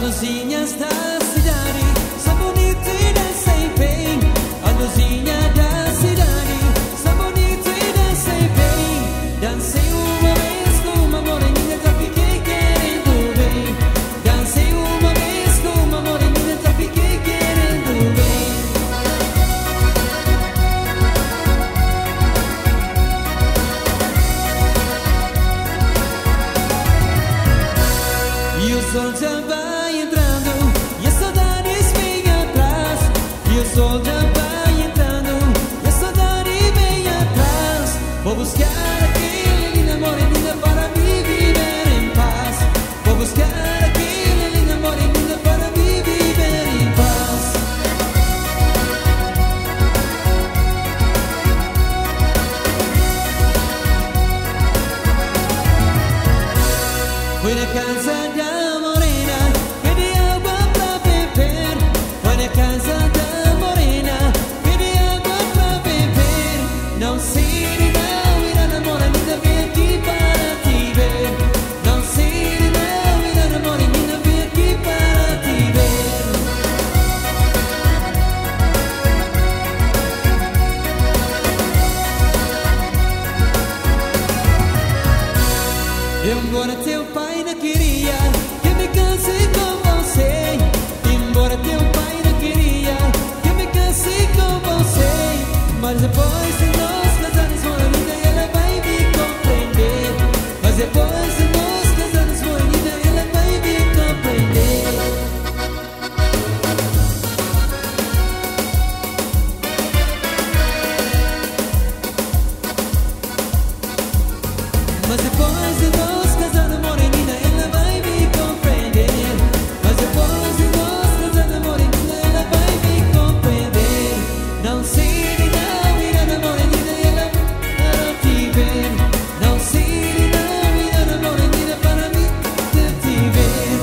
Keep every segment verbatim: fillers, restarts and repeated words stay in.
luzinhas da cidade são bonitas e dancem bem. As luzinhas da cidade são bonitas e dancem bem. Dancei uma vez com uma moreninha, já fiquei querendo bem. Dancei uma vez com uma moreninha, já fiquei querendo bem. E o sol já vai entrando e as saudades vêm atrás. E o sol já vai entrando e a saudade vem atrás. Vou buscar aquele linda moreninha para me viver em paz. Vou buscar aquele linda moreninha para me viver em paz. Fui na casa da morena, pedi água pra beber. Fui na casa da morena, pedi água pra beber. Não sei não, irá na moreninha, vem aqui para te ver. Não sei não, irá na moreninha, vem aqui para te ver. Embora teu pai não queria que me case com você, embora teu pai não queria que me case com você, mas depois de nós casarmos, moreninha, ela vai me compreender. Mas depois de nós casarmos, moreninha, ela vai me compreender. Mas depois de nós casarmos, moreninha, ela vai me compreender. Mas depois de nós casarmos, moreninha, ela vai me compreender. Não sei não, irá na moreninha, ela para te ver. Não sei não, irá na moreninha, para mim te ver.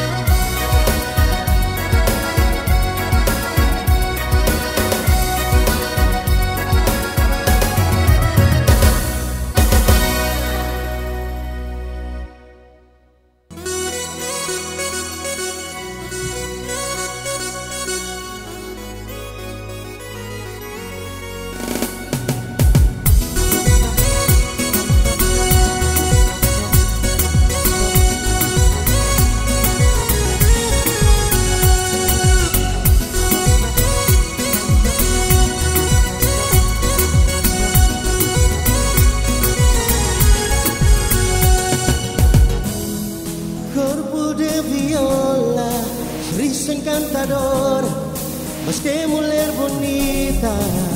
Corpo de viola, sorriso encantador, mas que mulher bonita.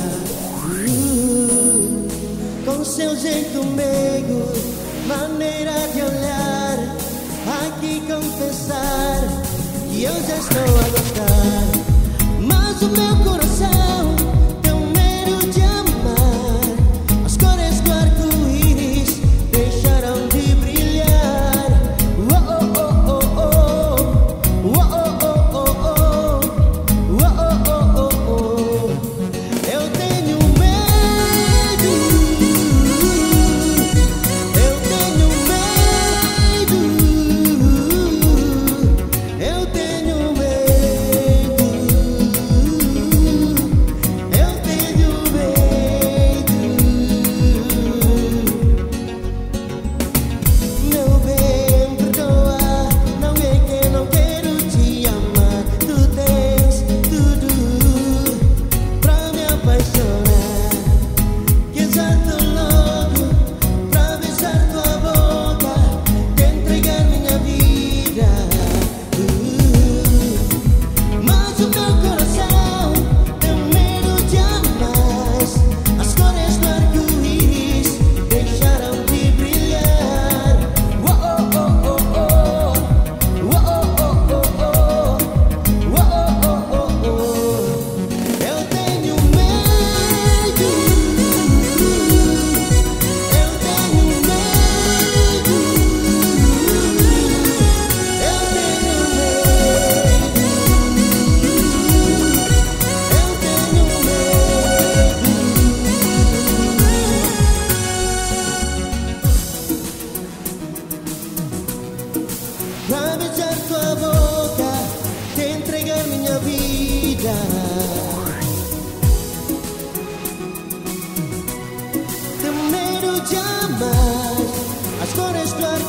Uh, com seu jeito meigo, maneira de olhar, aqui confessar que eu já estou a gostar. Mas o meu coração tem um medo de amar. As cores do arco-íris deixaram de brilhar. Oh, oh, oh, oh, oh. Oh, oh, oh, oh, oh. Oh, oh, oh, oh, oh. Eu tenho medo. Eu tenho medo. Eu tenho medo.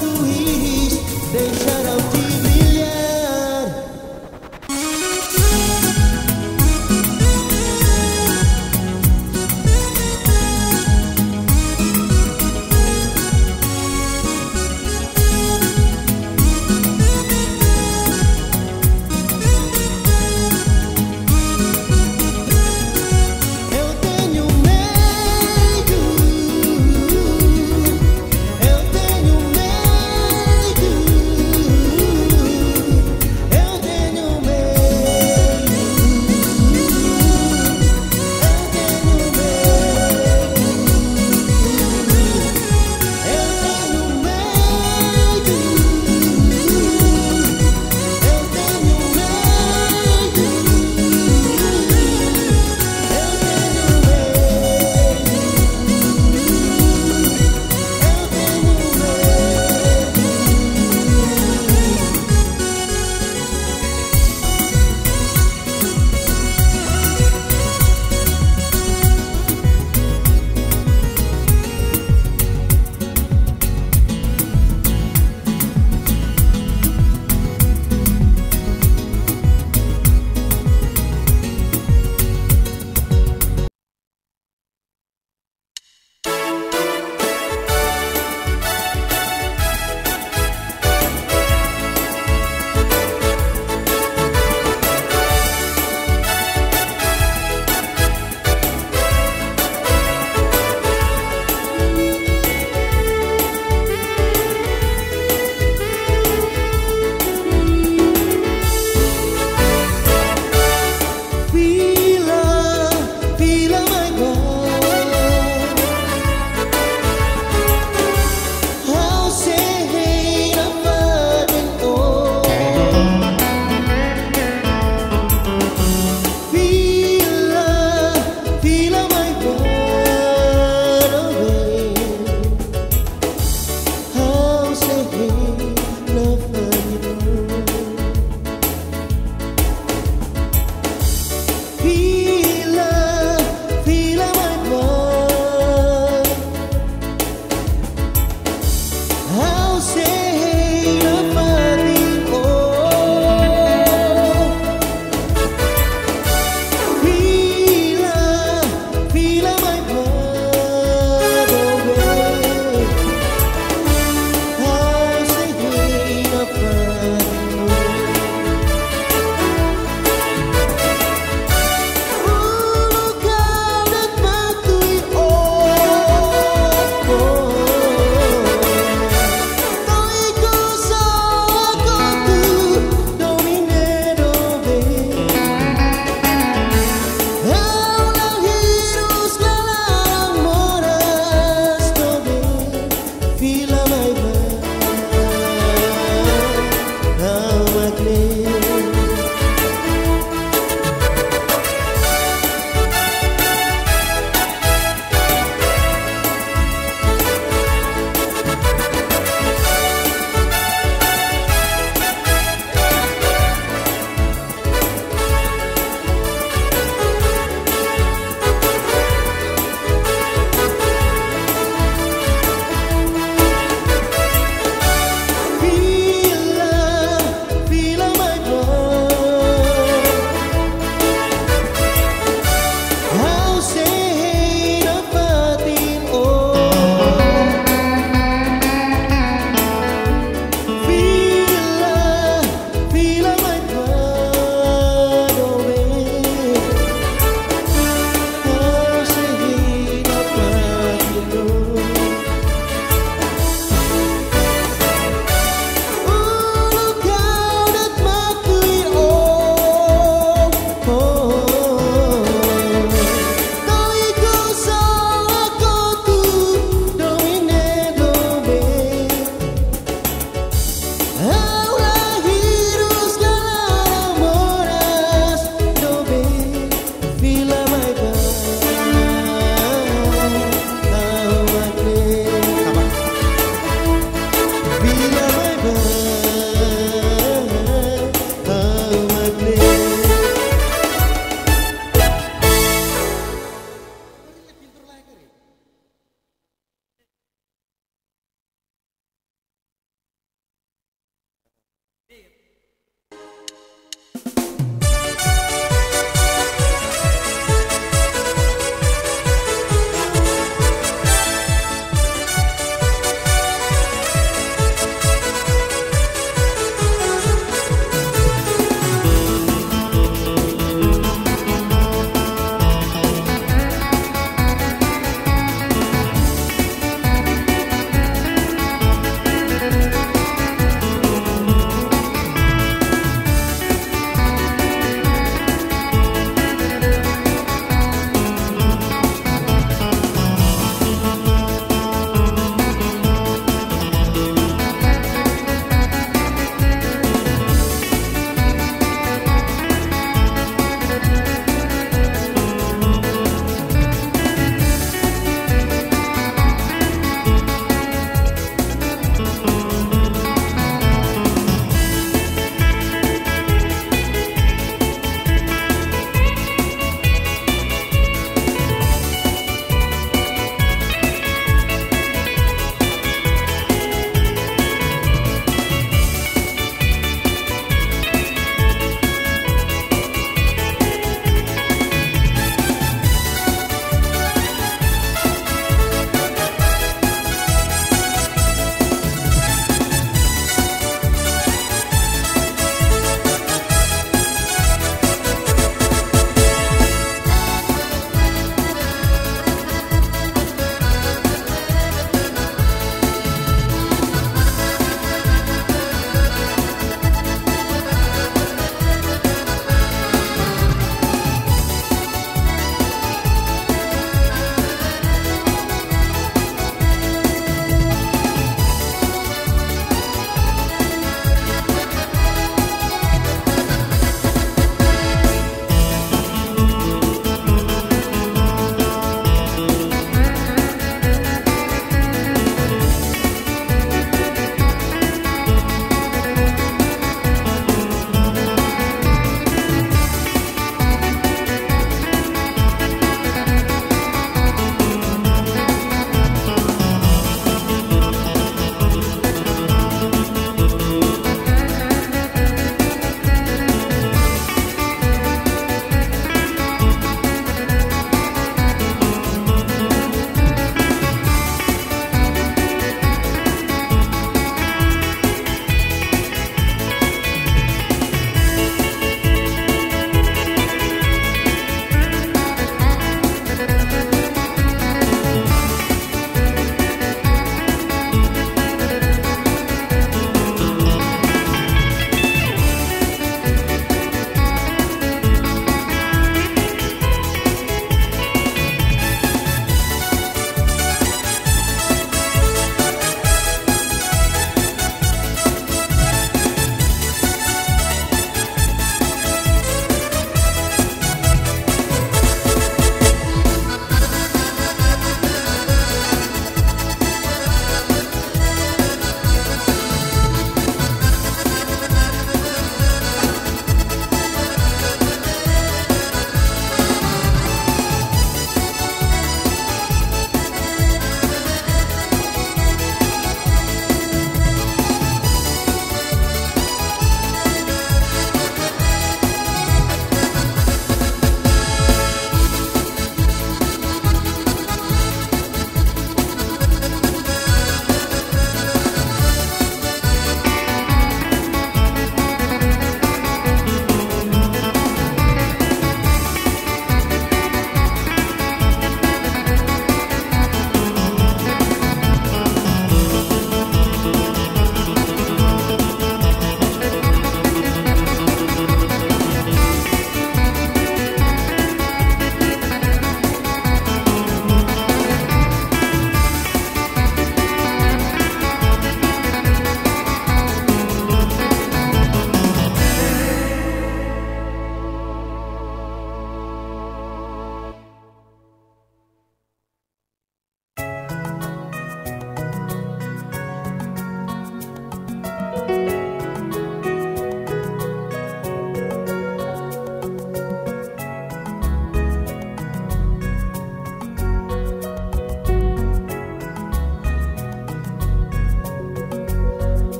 tu íris deixarão de brilhar. Eu tenho medo, eu tenho medo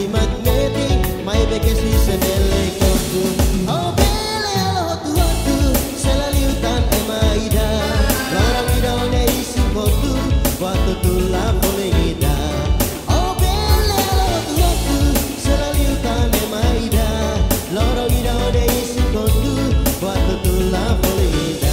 Ai magnetic, mai perché si se belle cortu. Oh belle allo tu se la liutan e mai da. Loro mi do nei si cortu, quando tu la volida. Oh belle allo tu se la liutan e mai da. Loro mi do nei si cortu, quando tu la volida.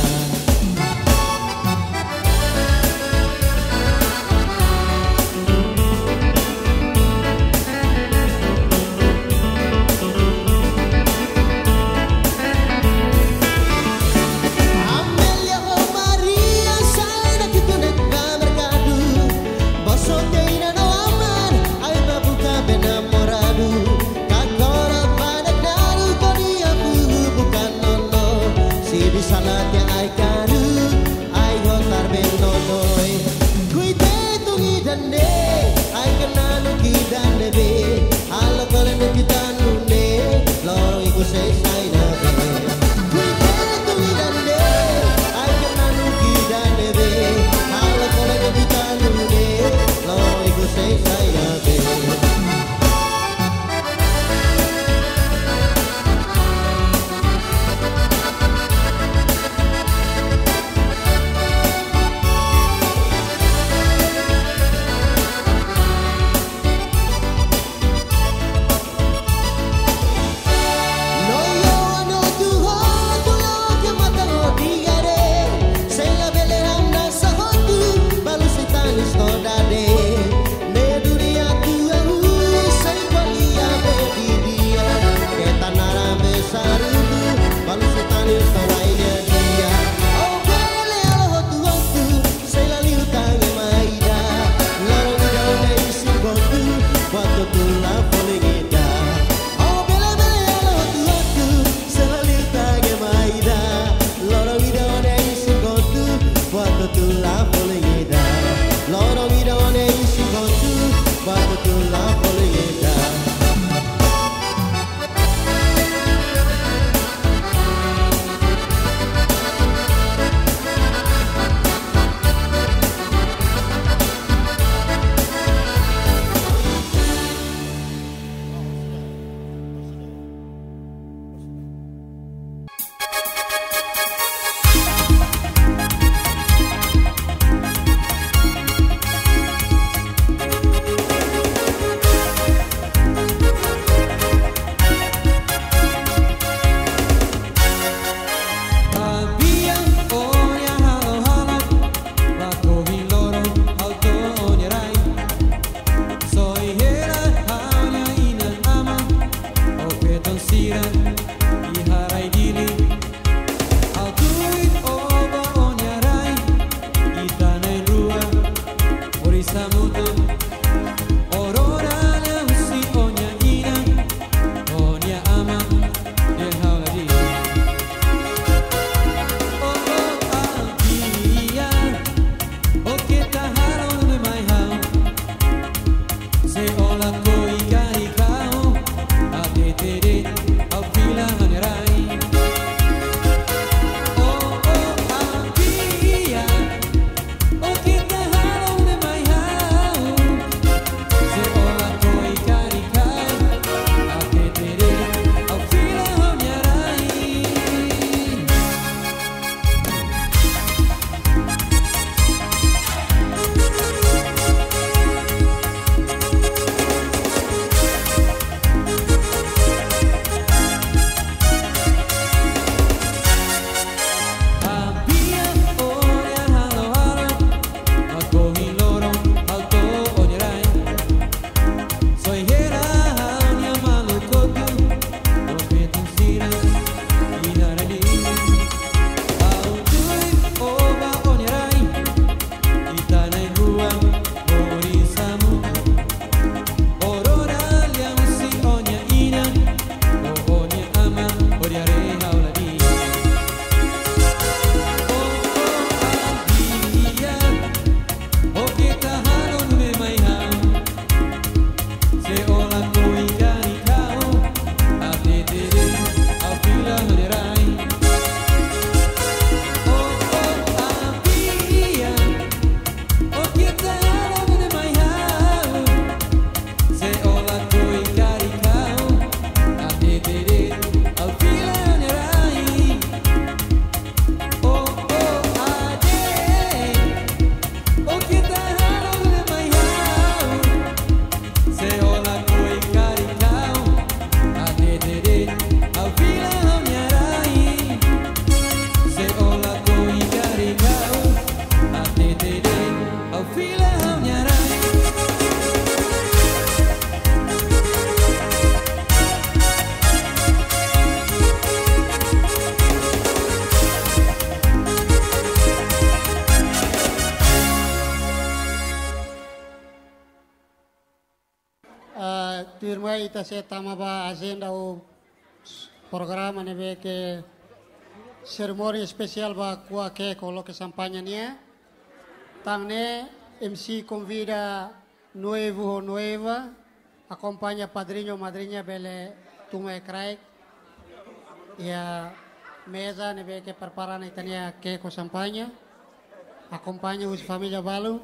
turma ita se tama ba agenda o programa nebe ke seremoni especial ba kua ke kolo ke sampanya nia. Tangne M C convida nuevo o nueva, acompaña padrino madrinha bele tuma craik. Ya mesa nebe ke preparan itania ke ko sampanya. Acompaña us familia balu.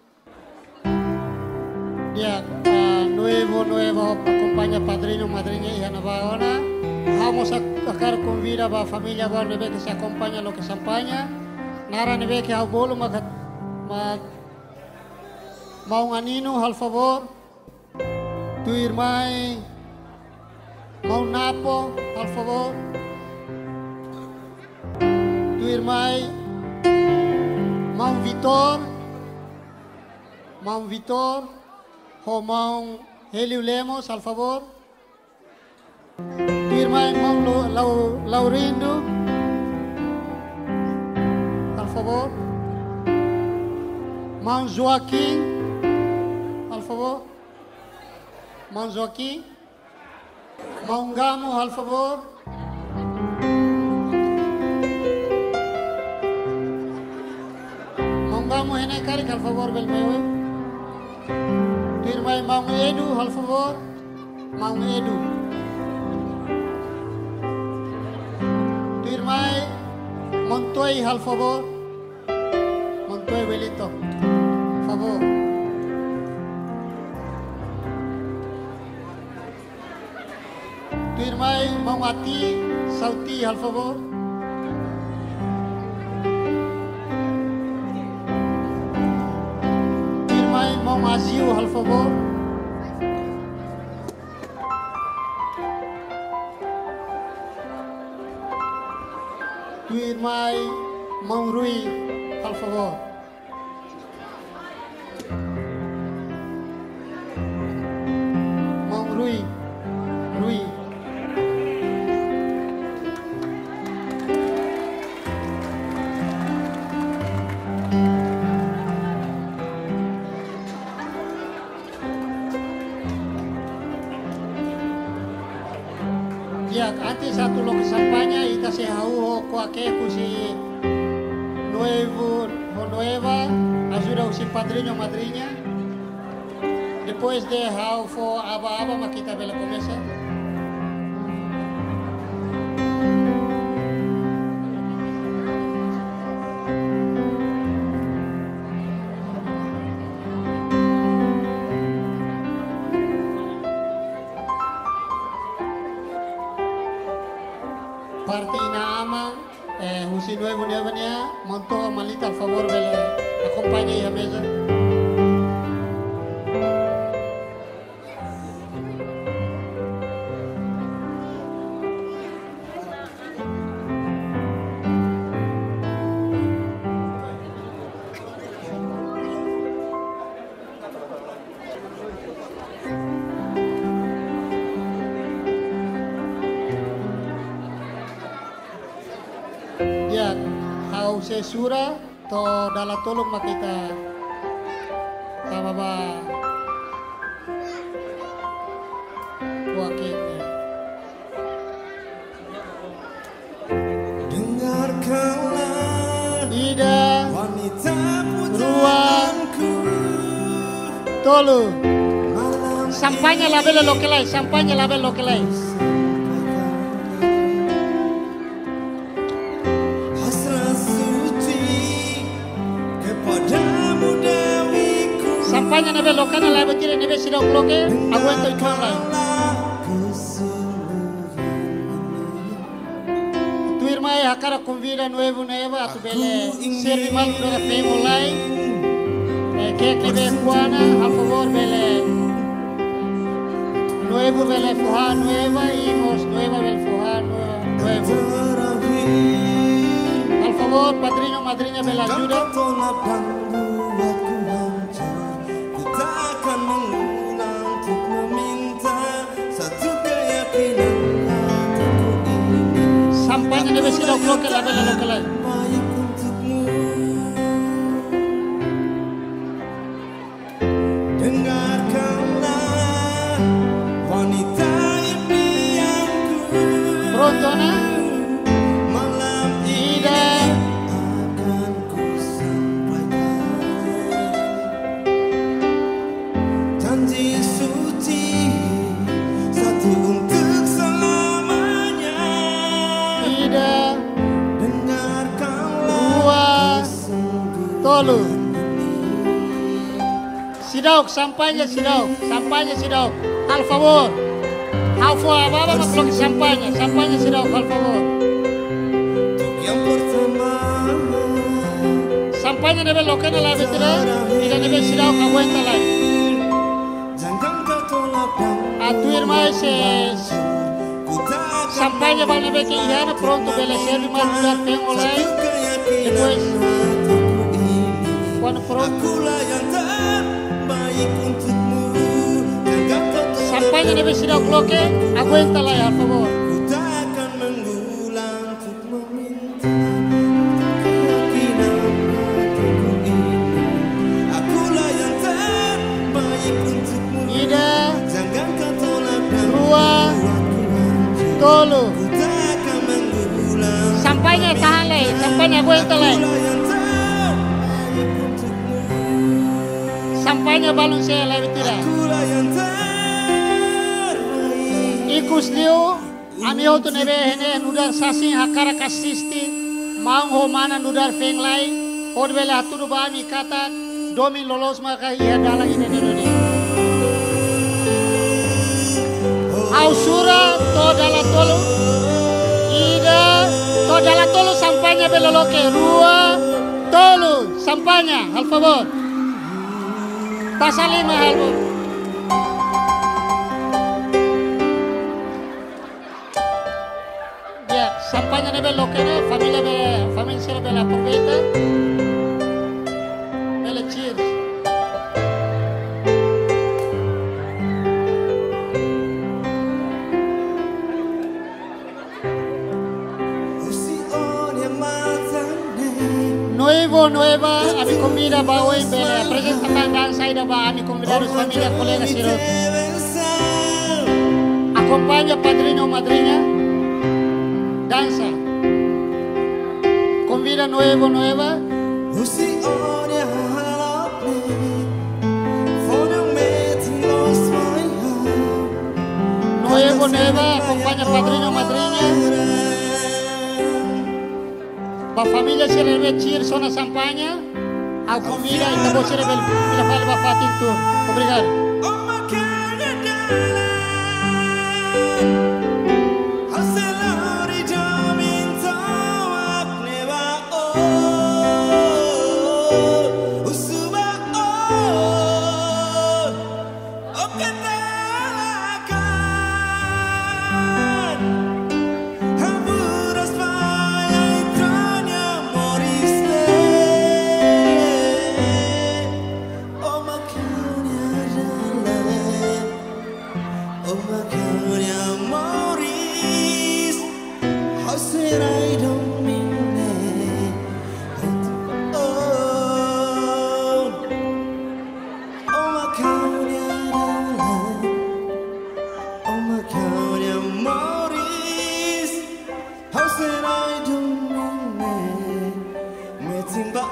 Dia uh, nuevo, nuevo, acompaña padrino, madrina y Ana Baona. Vamos a sacar convida a familia Baona que se acompaña lo que se acompaña. Nara nebe que a bolo ma ma mau anino al favor. Tu irmãe mau napo al favor. Tu irmãe mau Vitor, mau Vitor. Romão Helio Lemos, al favor. Tu irmão Laurindo, al favor. Mão Joaquim, al favor. Mão Joaquim. Mão Gamo, al favor. Mão Gamo, Henekari, al favor, Belmeu. Irmã Mau Edu, al favor. Mau Edu. Tu irmã Montoy, al favor. Montoy Welito, favor. Tu irmã Mau Ati, Sauti, al favor. Mau Azil, al favor. Tu irmã Mau Rui, al favor. Mau Rui, Rui. Ya, antes satu lo que sampanya ita se hau ko ake kusi nuevo o nueva ajuda usi padrinho madrinha. Depois de hau fo aba aba makita bela começa. Parte ina ama, eh, usi nuevo nuevanya, monto malita al favor bele acompañe a mesa. Ya, hau sesura to dala tolong makita sama ba wakilnya. Dengarkanlah Ida wanita ruangku tolu sampainya label lo que lai sampainya label lo que lai. Sampainya nebe lokana lai betire nebe sidok loke aguento ituan lai. Tu irmã é a cara convida nuevo nueva a tu bele servi mal para pemo lai. Eh, que que be Juana al favor bele nuevo bele fuha nueva y mos nueva bele fuha nuevo. Al favor padrino madrina bele ayuda. Sampainya nebe sidok loke la bele loke lai. Dengarkanlah wanita impianku. Pronto na? Malam ini Ida. akan ku sampaikan janji suci satu untuk selamanya. Ida. Dengarkanlah Tolu. Sidauk, sampainya Sidauk, sampainya Sidauk. Al favor. Al favor, apa mas lo sampainya, sampainya Sidauk, al favor. untuk yang pertama. Sampainya nebe lo kena lah betul, tidak nebe Sidauk aguenta lah. Jangan kau tolak dan Atuir mais es. ku tak akan Sampainya bang nebe ke ihana pronto bela servi mal lugar pengolai. Depois, quando pronto. Akulah yang terbaik untukmu. Jangan kau tolak. Sampainya nebe Sidauk lo ke, aguenta lah al favor. Ku tak akan mengulang untuk meminta keyakinan hatiku ini. Akulah yang terbaik untukmu. Ida. Jangan kau tolak dan Dua. hancur. Tolu. Ku tak akan mengulang. Sampainya tahan lah, sampainya aguenta lah. Akulah yang terbaik untukmu. Sampainya balon saya lah betul. Akulah yang terbaik. Ikus liu, ami ho tu nebe hene nudar sasi hakara kasisti, mang ho mana nudar feng lai, hod bela hatu ba ami kata, domi lolos maka iya dalang ini nene. Au sura to dala tolu, ida to dala tolu sampainya beloloke rua tolu sampainya al favor. Pasal lima al favor. Ya, sampainya nebe lokere, familia be, familia sila bela aproveita. Bela cheers. Usion yang matang Nuevo, nueva, ami comida ba hoy bela presentakan dansa ida ba ami convidados familia colega siro. Acompaña padrino madrina. Danza. Convida nuevo, nueva. Usion yang halap Voor de meeting lost my heart. Nuevo, nueva. Acompaña padrino, madrina. Ba familia se rebe cheer sona sampainya. A comida e tabo se rebe pila fala ba fatin tu. Obrigado. Oh my Canada. Haselari jamin tawak neba oh usuba oh oh katalakan haburas paya itranya moriste oh makanya jalan oh makanya moris how said I don't mean it oh oh makanya jalan oh makanya moris how said I don't mean it meeting ba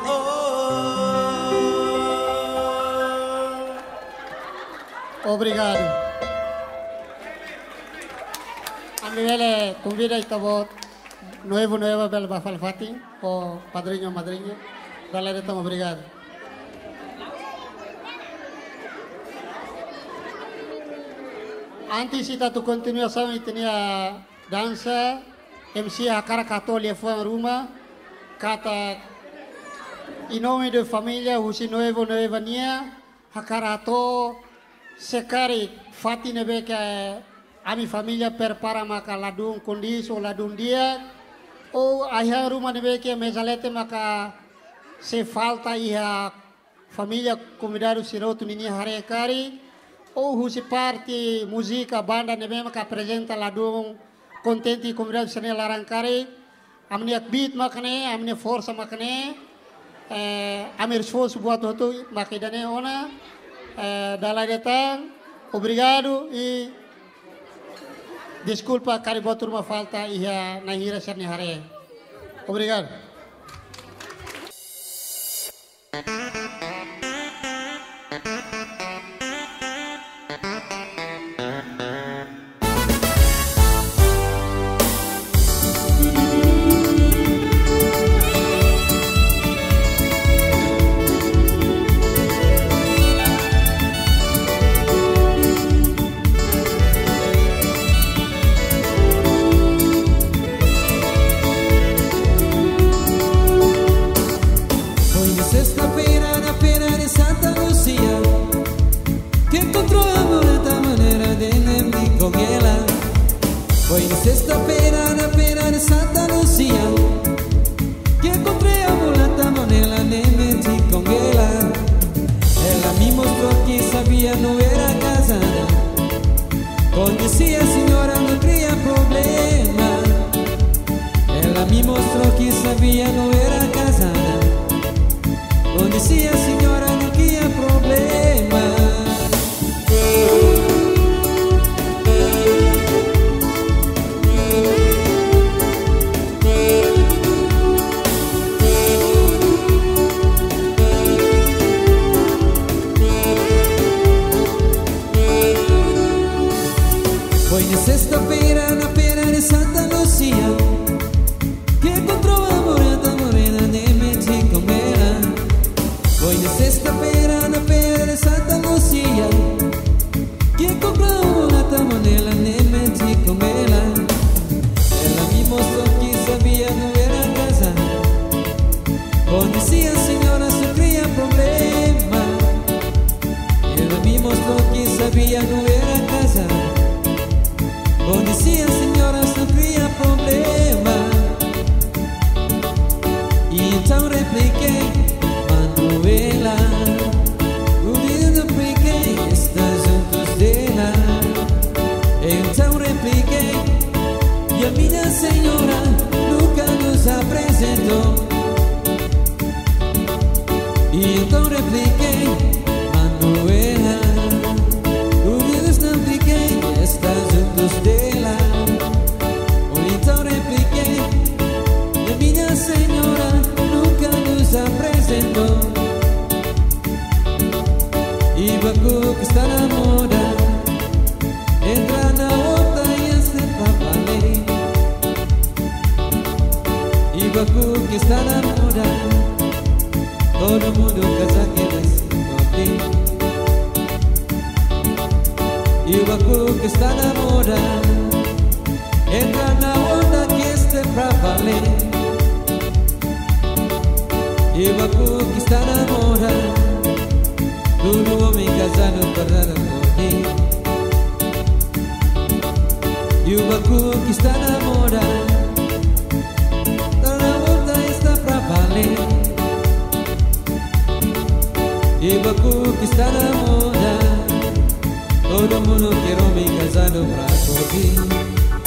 oh Obrigado. Ami vele convida e tabo nuevo, nueva bela ba fala fatin. O padrino, madrinha. Galera, então obrigado. Antes kita tu continuação e tinha dança, M C Hakara Católica foi a Ruma, kata em nome da família, Husi Noivo Noiva Nia, Hakara to sekari fati nebe ke ami família prepara maka ladung kondisi ladung dia, o ayah rumah nebe ke mezalete maka se falta iha família convidado siroto nini hare kari. Ou husi parte música banda nebe maka apresenta ladung contente convidado sene larangkari amne beat makane amne força makane eh, amir esforço buat itu makidane ona eh, dalam datang obrigado e desculpa, caribotur uma falta e a nahira ser nihare. Obrigado. Foi na sexta-feira, na feira de Santa Lucia, que encontrei a mulata Manela, nem menti com ela. Ela me mostrou que sabia não era casada, conhecia a senhora, não cria problema. Ela me mostrou que sabia não era casada, conhecia a senhora, não cria problema. Foi na sexta-feira, na feira de Santa Lucia, que encontrou a morena, morena, nem menti com ela. Foi na sexta-feira, na feira de Santa Lucia, que encontrou a morena, morena, nem menti com ela. Ela me mostrou que sabia não era casada, conhecia a senhora, só cria problema. Ela me mostrou que sabia não era casada, conhecia a senhora, só cria problema. E então repliquei, Manuela, o lindo repliquei, está juntos dela. Então repliquei, e a minha senhora nunca nos apresentou. E então repliquei, Manuela, o lindo repliquei, está juntos dela. Ou então repliquei, e a minha senhora nunca nos apresentou. E Bacu que está na moda, entra na outra e esse papalei. E Bacu que está na moda, todo mundo casa que nesse corte. E o Bacu que está na moda, entra na onda que este é pra valer. E o Bacu que está na moda, todo homem casado para dar corte. E o Bacu que está na moda, toda onda está pra valer. E o Bacu que está na moda, todo mundo quer homem casado pra curtir.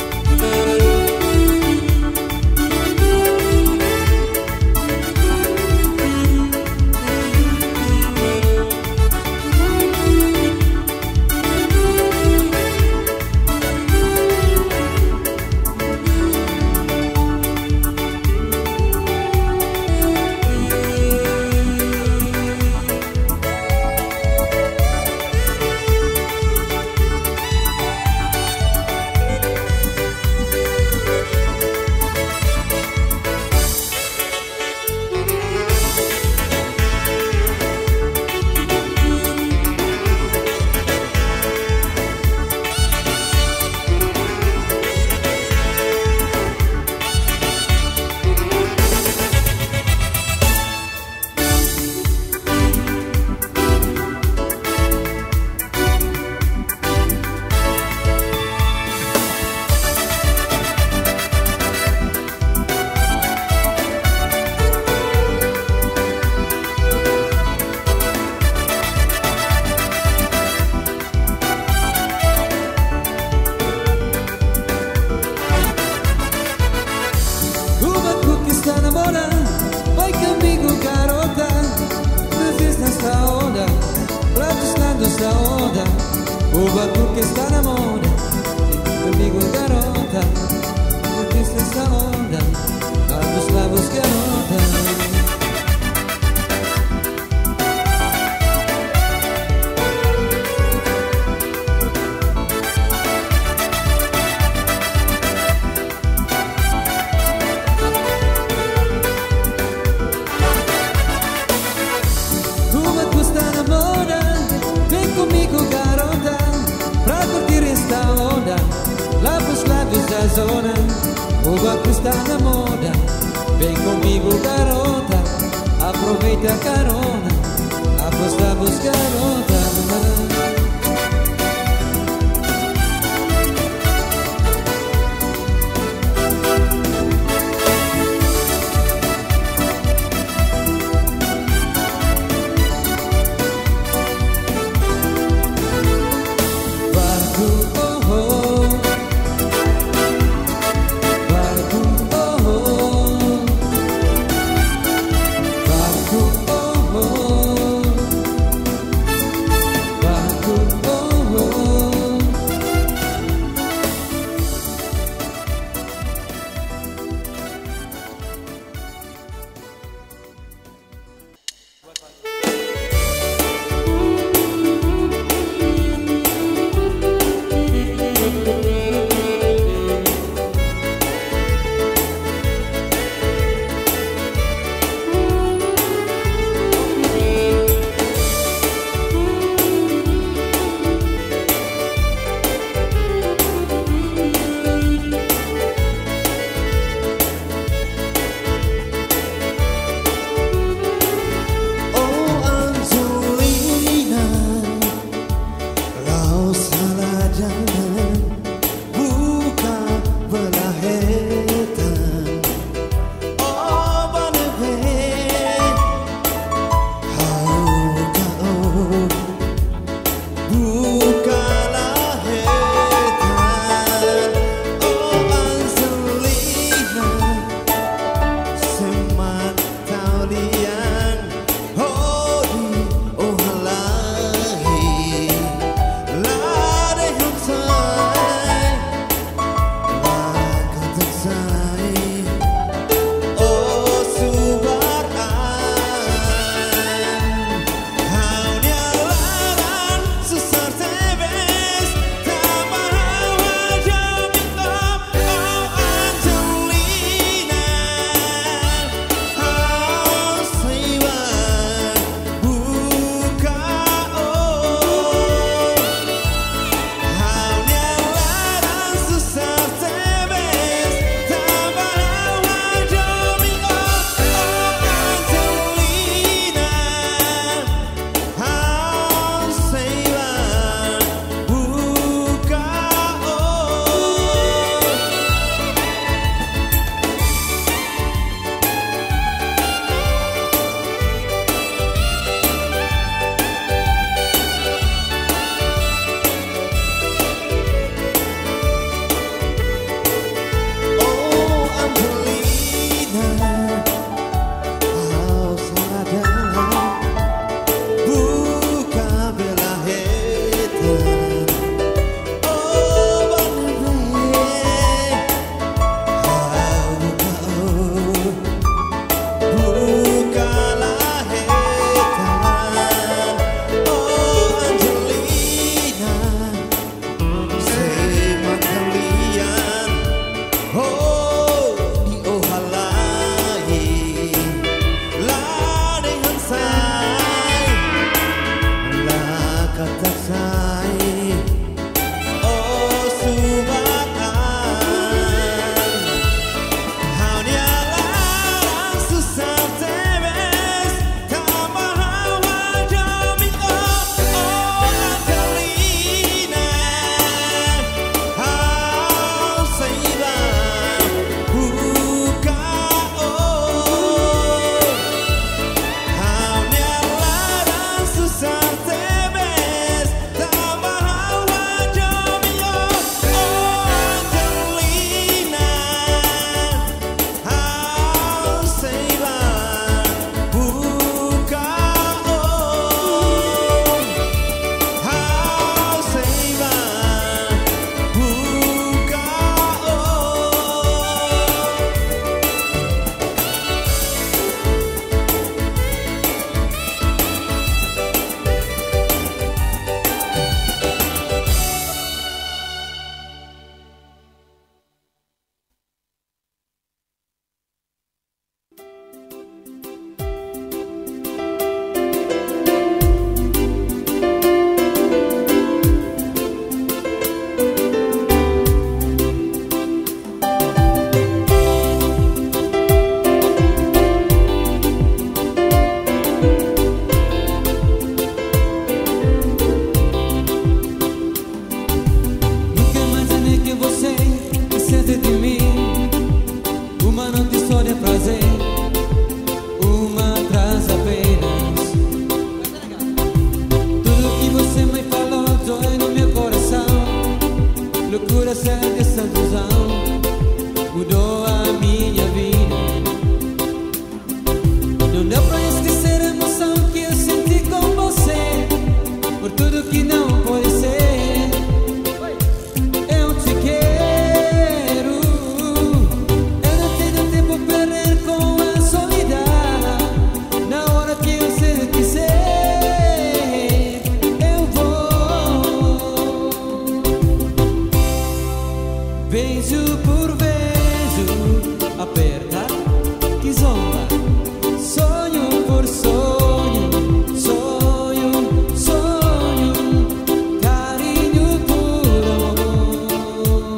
Está namorando, vai comigo garota, desista essa onda, protestando essa onda. O Bacu que está namorando, comigo garota. moda, lábios, lábios da zona. O barco está na moda. Vem comigo, garota, aproveita a carona. Apostamos, garota. Barco, esquecer de mim. Uma noite só de prazer, uma atrás apenas. Tudo que você me falou dói no meu coração. Loucura ser dessa ilusão mudou a minha vida. Não dá pra esquecer a emoção que eu senti com você, por tudo que não pode ser. Eu te quero, eu não tenho tempo pra perder com a solidão. Na hora que você quiser, eu vou. Beijo por beijo, aperta que zomba. Sonho por sonho, sonho, sonho, carinho por amor.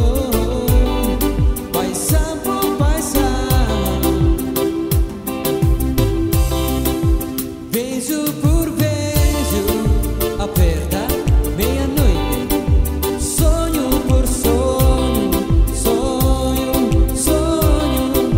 Paixão por paixão, beijo por beijo, aperta meia-noite. Sonho por sonho, sonho, sonho,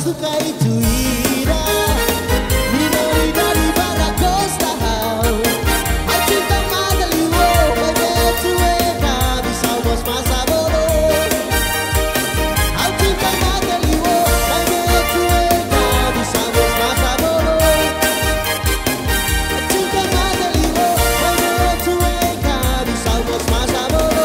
suka itu ira Minori dari bara costa hau Au cinta magali wo Bagai tueka Bisa bos masa bolo Au cinta magali wo Bagai tueka Bisa bos masa bolo Au cinta magali wo Bagai tueka Bisa bos masa bolo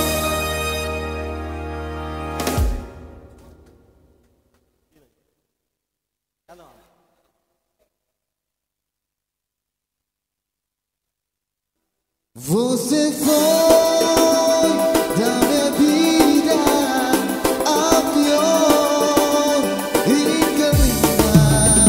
Você foi da minha vida a pior encaminhar.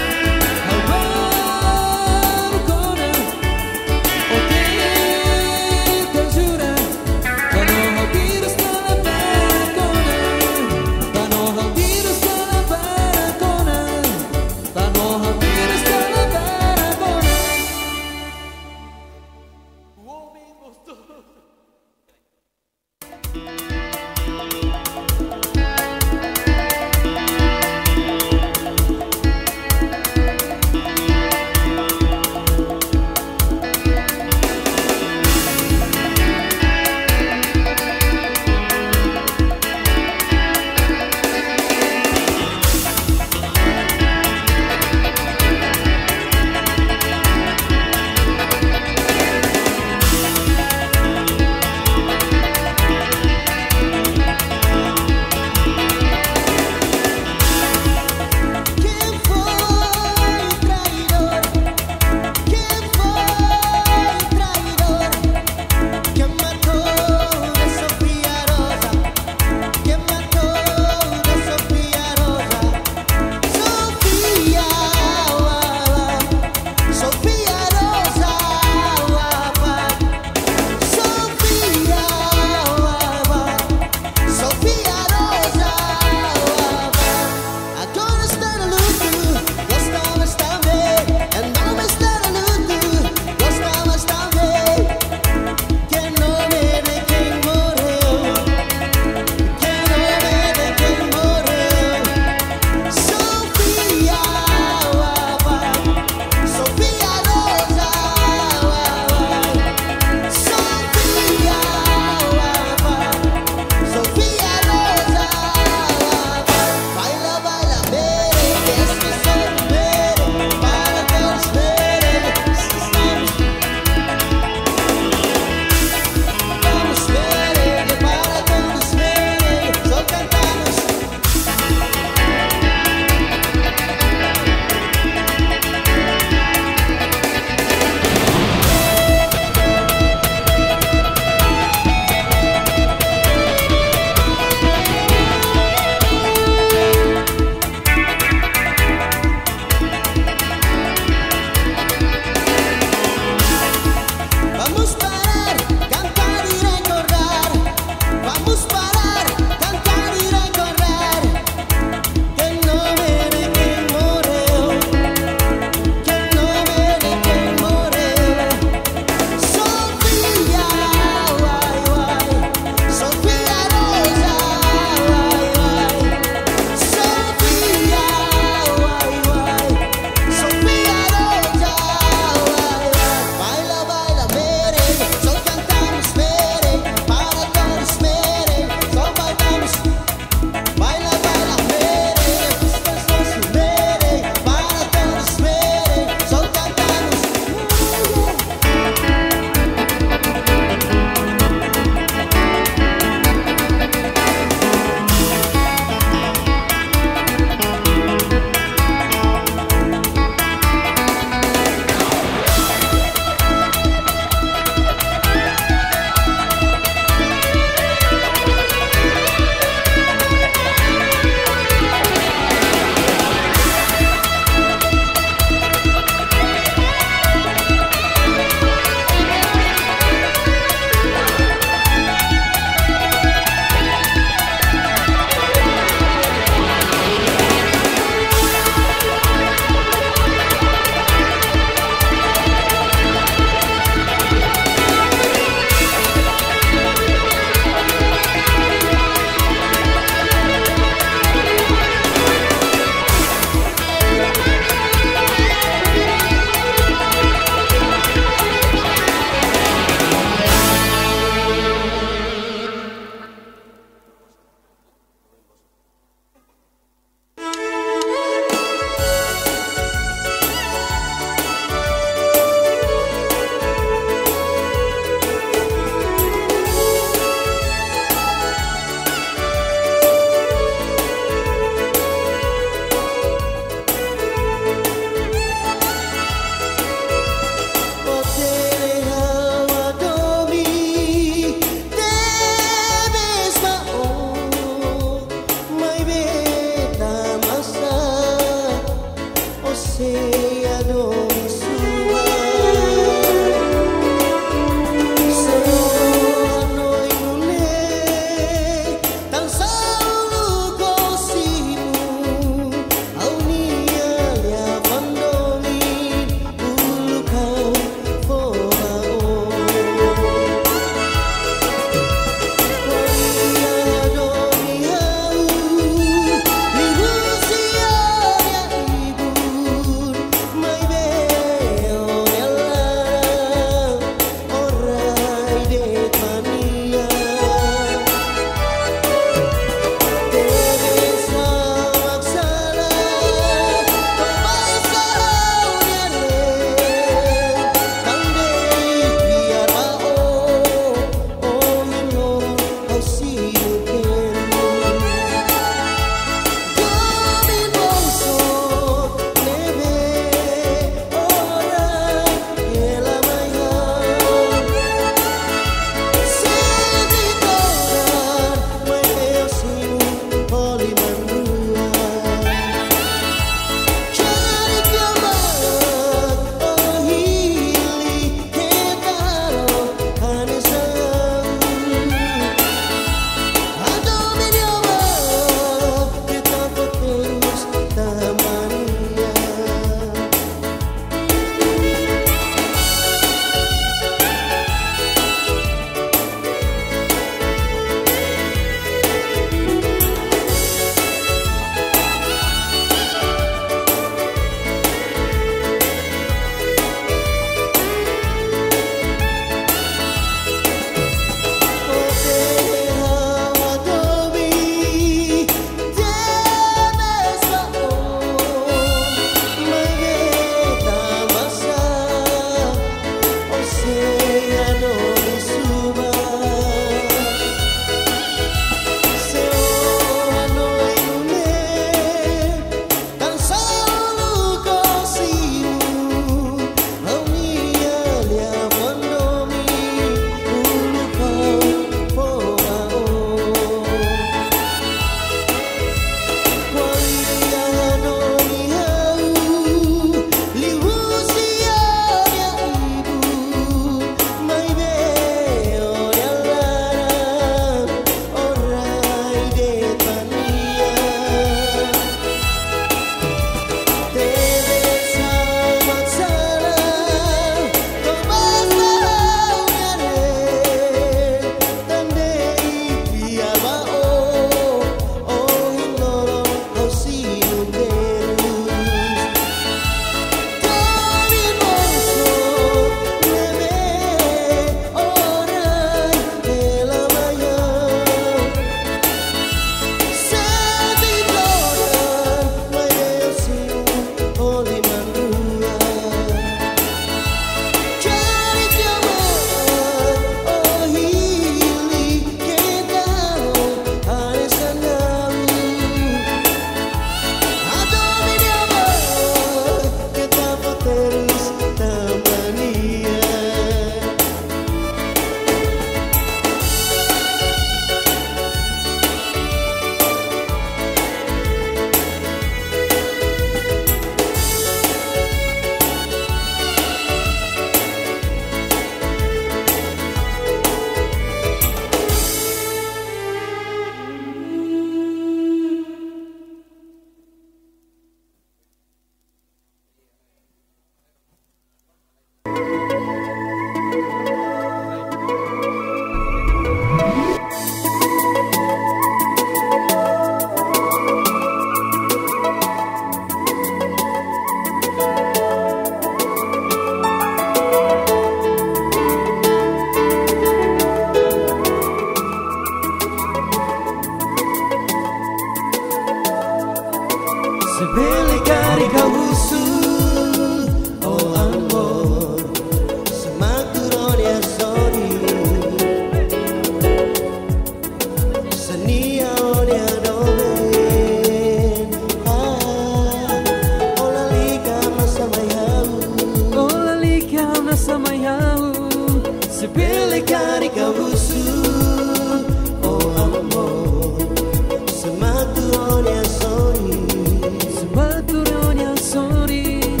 Sematurone a sori, sematurone a sori.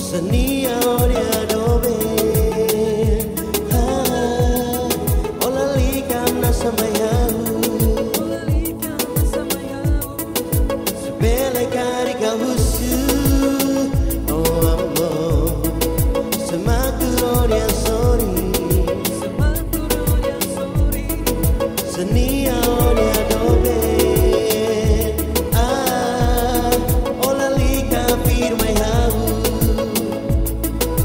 Senia olha dobe ah ola lika na samayau sebele karika husu oh amor semakuronia sorry Senia olha dobe ah ola lika firma hau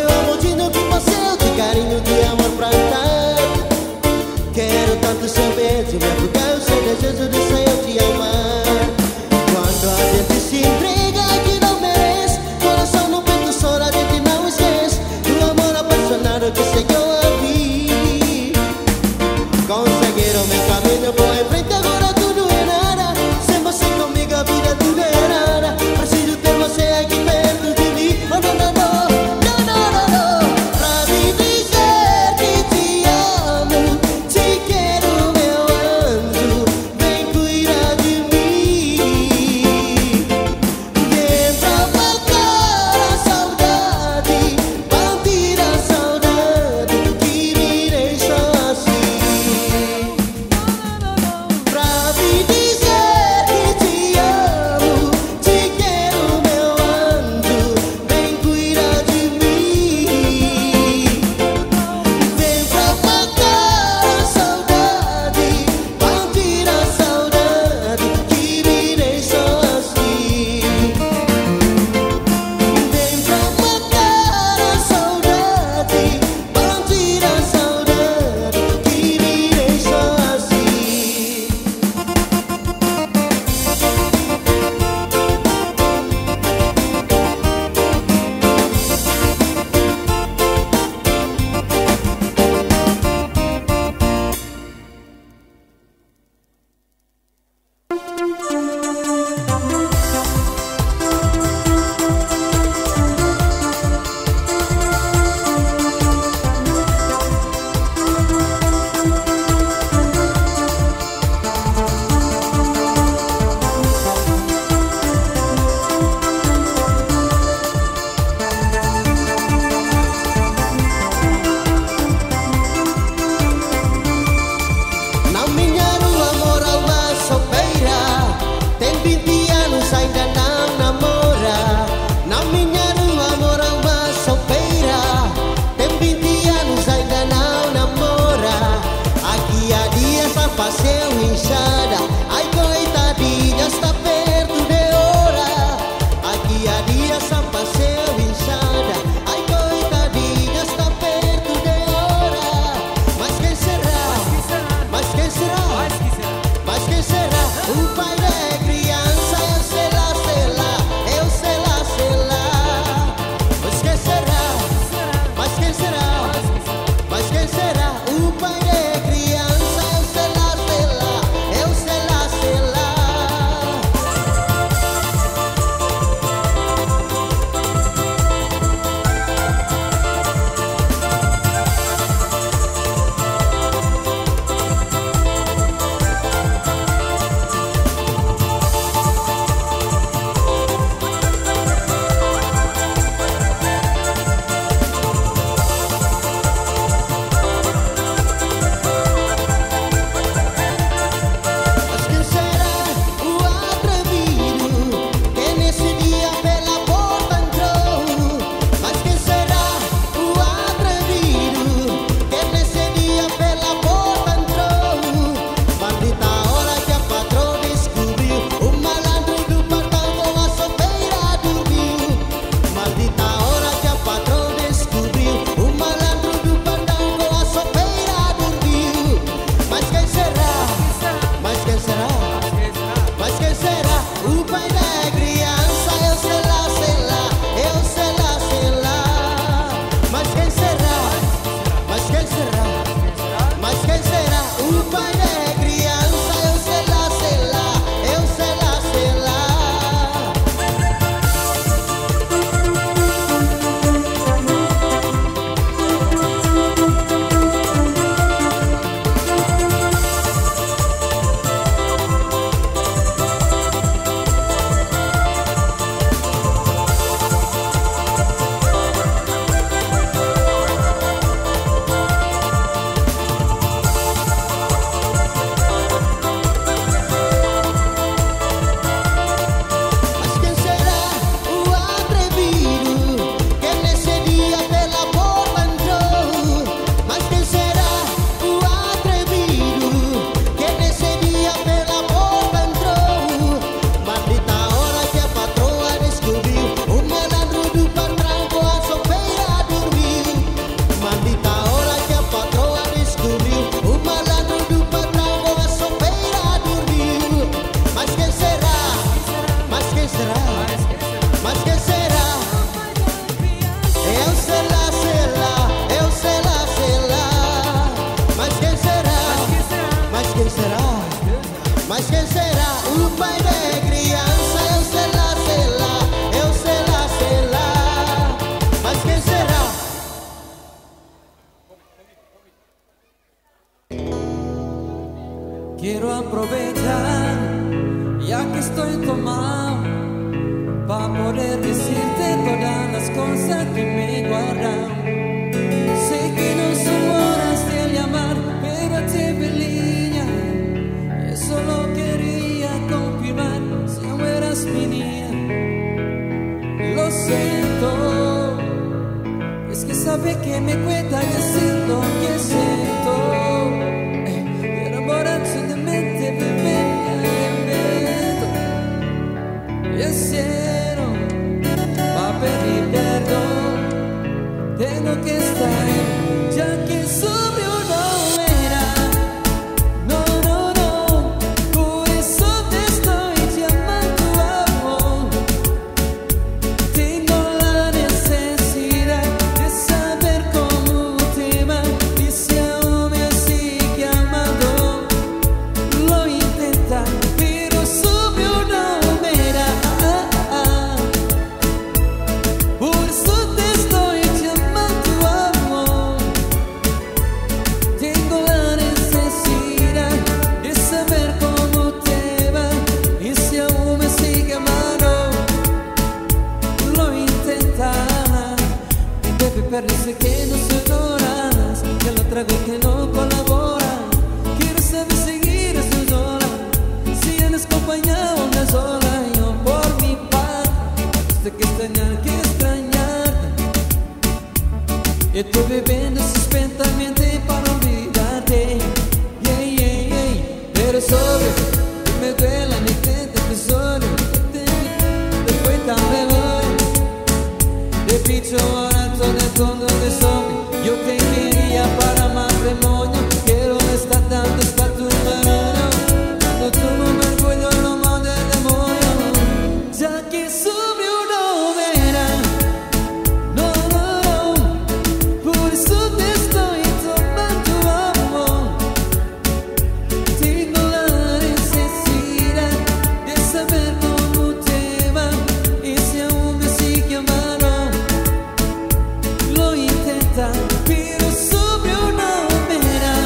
meu amor de novo que você, de carinho, de amor pra dar. Quero tanto seu beijo, me afogar o seu desejo de ser eu te amar. Quando a gente se entrega que não merece, coração no peito só a gente não esquece do amor apaixonado que chegou a mim. Conseguiram meu caminho, vou em frente, agora tudo é nada. Sem você comigo a vida tudo é nada. Preciso ter você aqui perto de mim. Oh, não, não, não, não, não, não, não. Pra me dizer que te amo, te quero, meu Quiero aprovechar, ya que estoy tomado, para poder decirte todas las cosas que me he guardado. Sé que no son horas de llamar, pero te venía. Yo solo quería confirmar si no eras mi niña. Lo siento, es que sabe que me cuesta decir lo que siento. Pero borracho de mente, bebé, yo quiero pa' pedir perdón. Tengo que estar, ya que sobrio no era. No, no, no, por eso te estoy llamando amor. Tengo la necesidad de saber cómo te va y si aún me sigue amando. Lo intenta, pero sobrio no era. Por eso te estoy llamando amor. Tengo la necesidad de saber cómo te va y si aún me sigue amando. Lo intenta. Debe parece que no sonoras, que la otra vez que no colabora. Quiero saber seguir a sus horas, si han acompañado una sola. Yo por mi parte, sé que extrañar, que extrañarte. Estoy bebiendo suspensamente para olvidarte. Yeah, yeah, yeah. Pero sobre que me duela mi frente, tesoro. Después tan memoria de picho barato de fondo de zombie. Yo te quería para matrimonio. Quiero estar dando hasta tu mano. Cuando tú no me acuerdo lo más del demonio. Ya que sobre no verá. No, no, no. Por eso te estoy tomando amor. Tengo la necesidad de saber cómo te va y si aún me sigue amando. Lo intenta, pero sobrio no verá.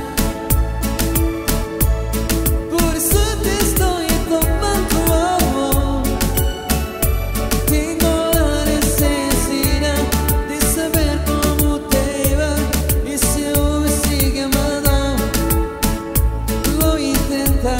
Por eso te estoy tomando amor. Tengo la necesidad de saber cómo te va y si aún me sigue amando. Lo intenta.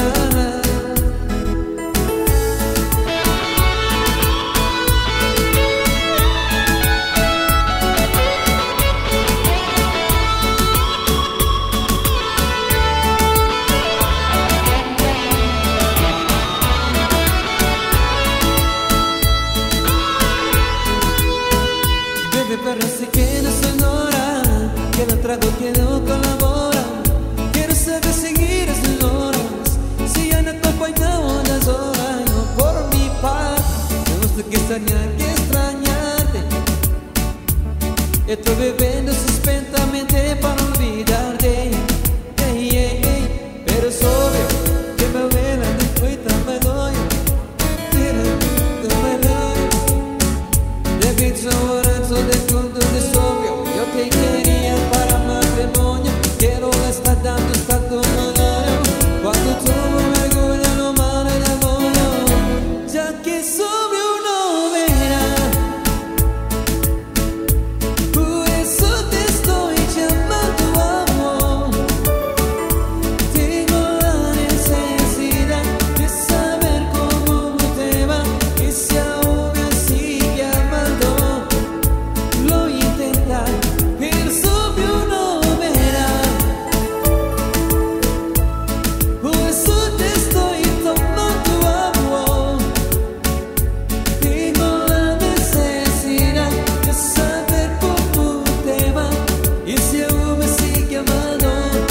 Bebé, parece que no sonora, que no trago, que no colabora. Quiero saber seguir a sus horas, si han acompañado las horas. Yo por mi parte, me gusta que extrañar, que extrañarte. Estoy bebiendo suspensamente para olvidarte. Yeah, yeah, yeah. Pero sobre que me duela después tan me doy. Mira, te me doy. De bicho barato de fondo de sobrio. Yo te quería para matrimonio. Quiero estar dando hasta tu mano. Cuando tú me orgullo no mano el demonio. Ya que sobrio no verá. Por eso te estoy llamando amor. Tengo la necesidad de saber cómo te va y si aún me sigue amando. Lo intenta, pero sobrio no verá. Por eso te estoy tomando amor. Tengo la necesidad de saber cómo te va y si aún me sigue amando.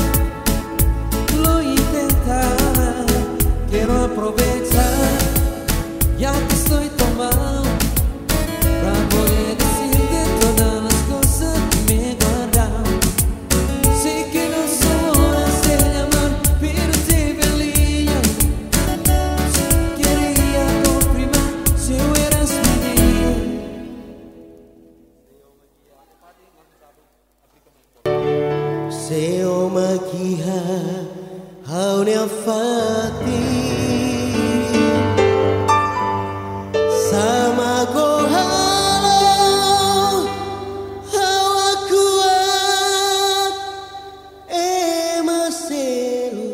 Lo intenta. Quiero aprovechar, ya que estoy tomado, para poder decirte todas las cosas que me he guardado. Sé que no son horas de llamar, pero te venía. Quería confirmar si eras mi niña. Seo makiha Hauna fati sama ko halo hawa kuat emaselu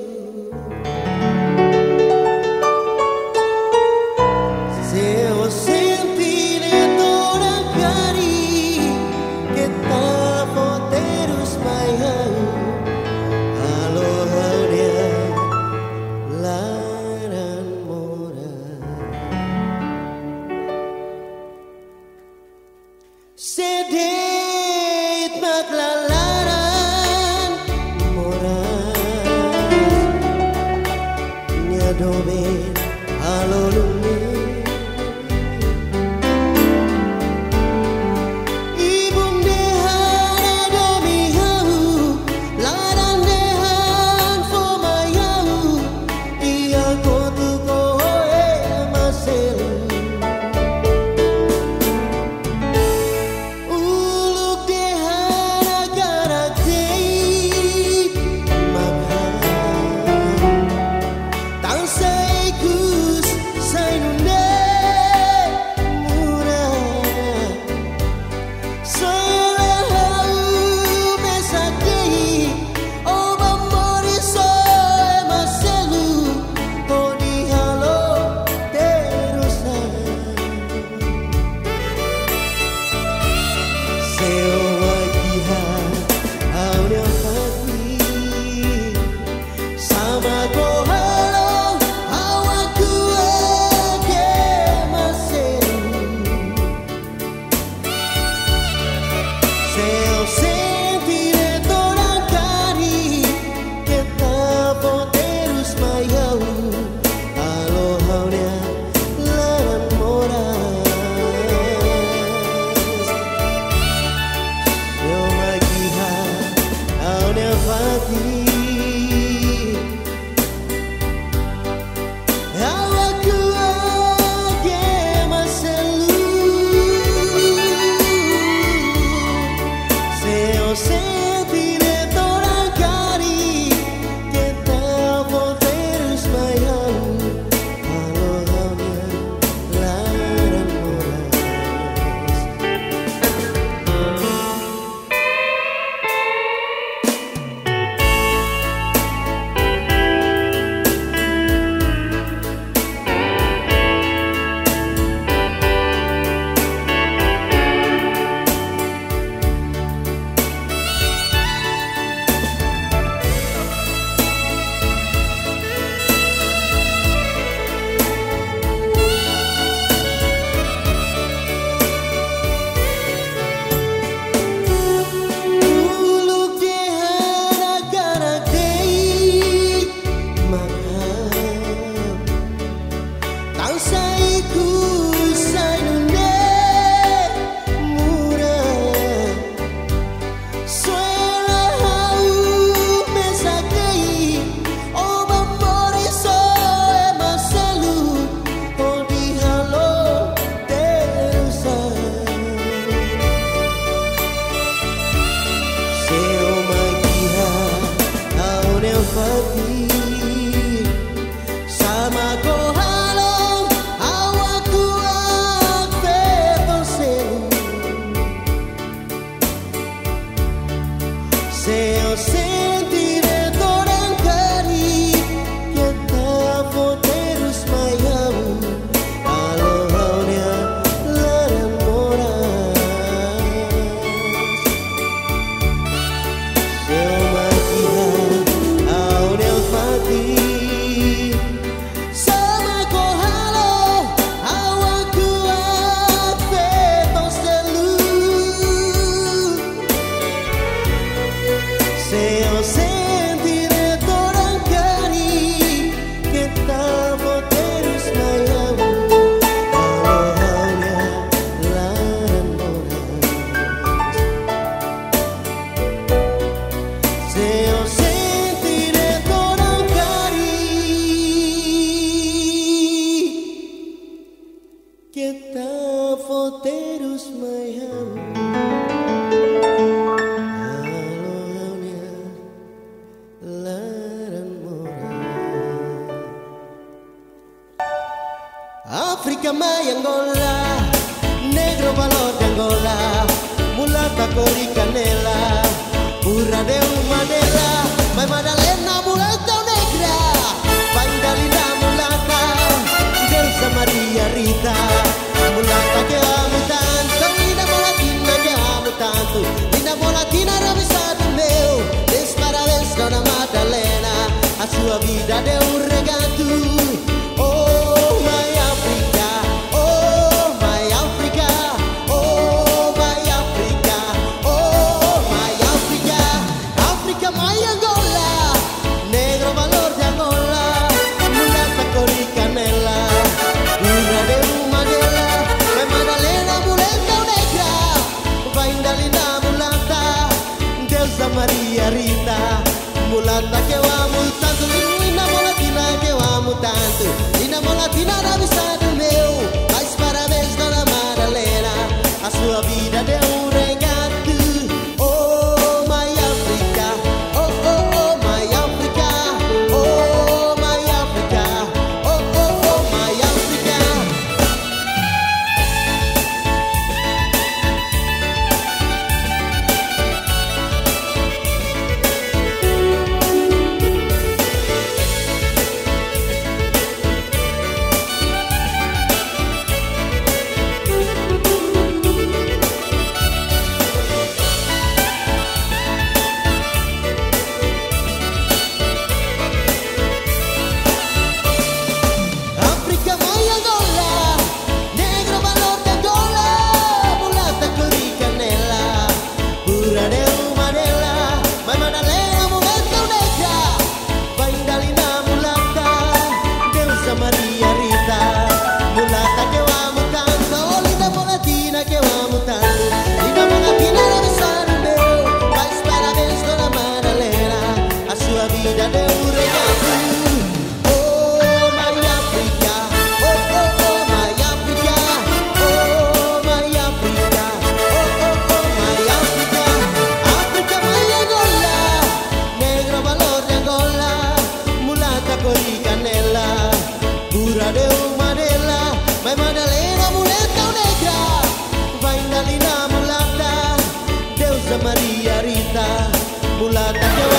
se o sentire toda cari que ta poterus maiau sedih maklalaran moras nyadobe alolungi ibun dehane domi hau laran dehan fomayau iya kotu koe masel say África, mãe Angola, negro valor de Angola, mulata cor e canela, pura de uma dela, vai Madalena, mulata negra, vai Dalina, mulata, Deusa Maria Rita, mulata que amo tanto, linda mulatina que amo tanto, linda mulatina ravissado meu, des parabéns Dona Madalena, a sua vida deu um regato. Oh, my Africa, oh, my Africa, oh, my Africa, oh, my Africa, África, my Angola, negro valor de Angola, mulata cor e canela, pura de uma dela, vai Madalena, muleta negra, vai Dalina, mulata, Deusa Maria Rita, mulata que eu amo tanto, linda mulatina que eu amo tanto, linda mulatina ravissado meu, mas parabéns Dona Madalena, a sua vida deu um regato. Oh, my Africa, oh, oh, oh, my Africa, oh, my Africa, oh, oh, oh, my Africa. África, mãe Angola, negro valor de Angola, mulata cor e canela, pura de uma dela, vai Madalena, mulata negra, vai Dalina, mulata, Deusa Maria Rita, mulata que eu amo tanto, oh, linda mulatina que eu amo tanto, linda mulatina ravissado meu, mas parabéns Dona Madalena, a sua vida deu um regato. Oh, my Africa, oh, oh, oh, my Africa, oh, my Africa, oh, oh, oh, my Africa, África, my Angola, negro valor de Angola, mulata cor e canela, pura de uma dela, vai Madalena, muleta negra, vai Dalina, mulata, Deusa Maria Rita, mulata que eu